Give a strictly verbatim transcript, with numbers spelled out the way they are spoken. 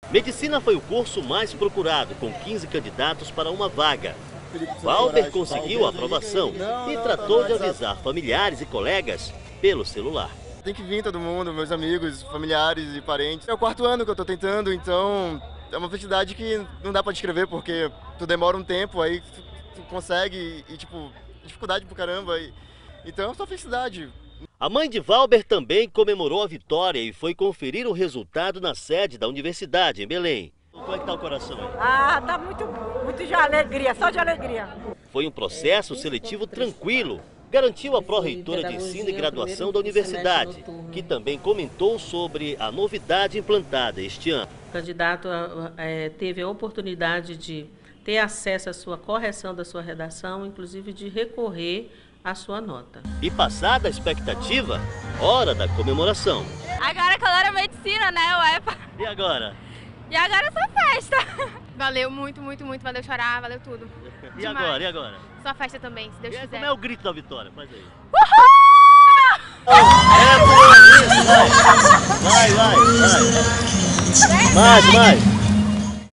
Medicina foi o curso mais procurado, com quinze candidatos para uma vaga. Valber conseguiu a aprovação e tratou de avisar familiares e colegas pelo celular. Tem que vir todo mundo, meus amigos, familiares e parentes. É o quarto ano que eu estou tentando, então é uma felicidade que não dá para descrever, porque tu demora um tempo, aí tu consegue e, tipo, dificuldade pro caramba. E, então é só felicidade. A mãe de Valber também comemorou a vitória e foi conferir o resultado na sede da universidade, em Belém. Como é que tá o coração aí? Ah, tá muito, muito de alegria, só de alegria. Foi um processo seletivo tranquilo, garantiu a pró-reitora de ensino e graduação da universidade, que também comentou sobre a novidade implantada este ano. O candidato é, teve a oportunidade de ter acesso à sua correção da sua redação, inclusive de recorrer à sua nota. E passada a expectativa, hora da comemoração. Agora calor medicina, né, o E P A. E agora? E agora é só festa. Valeu muito, muito, muito. Valeu chorar, valeu tudo. E Demais. agora? E agora? Só festa também, se Deus E aí, quiser. como é o grito da vitória? Faz aí. Uhul! É por isso, vai! Vai, vai, vai! Mais, mais!